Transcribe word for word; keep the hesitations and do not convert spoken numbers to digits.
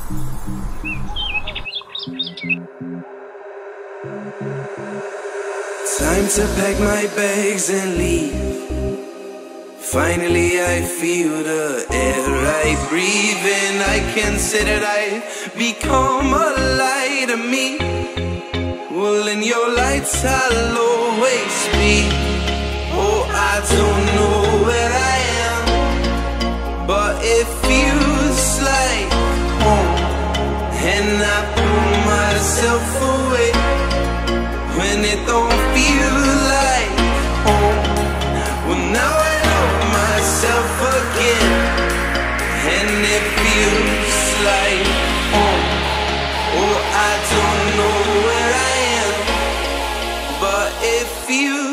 Time to pack my bags and leave. Finally I feel the air I breathe in. I can say that I've become a light to me. Well, in your lights I'll always be. Oh, I don't know where I am, but it feels like home. And I pull myself away when it don't feel like home. Well, now I know myself again, and it feels like home. Oh, I don't know where I am, but it feels